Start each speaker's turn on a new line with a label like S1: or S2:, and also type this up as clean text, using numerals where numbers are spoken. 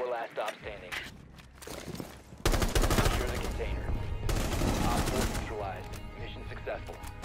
S1: 4 last stop standing. Secure the container. Op 4 neutralized. Mission successful.